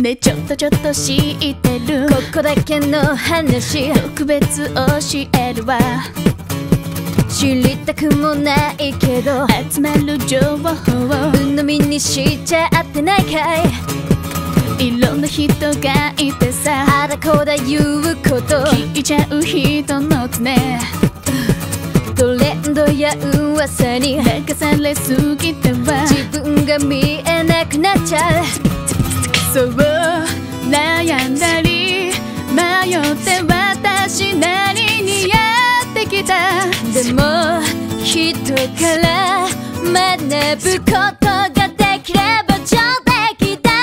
ね、ちょっと知ってるここだけの話特別教えるわ。 知りたくもないけど集まる情報を鵜呑みにしちゃってないかい。 いろんな人がいてさ、 あらこだ言うこと聞いちゃう人の常トレンドや噂に流されすぎては自分が見えなくなっちゃう。 そう悩んだり迷って私なりにやってきた。 でも人から学ぶことができれば上出来だ。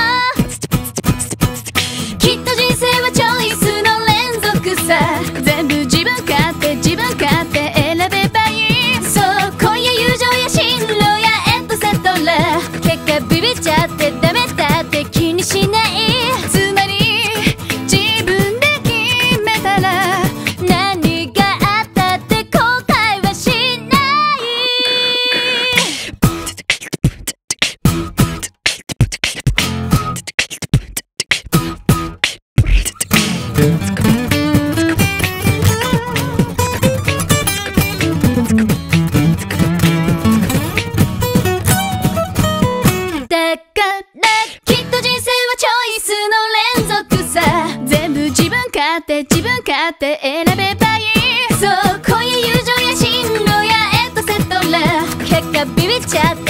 きっと人生はチョイスの連続さ。 全部自分勝手選べばいい。 そう今夜友情や進路やエトセトラ結果ビビっちゃってダメだって気にしない。 つまり自分で決めたら何があったって後悔はしない。だからきっと人生はチョイスの連続さ。 全部自分勝手選べばいい。 そう今夜友情や進路やエトセトラ結果ビビっちゃって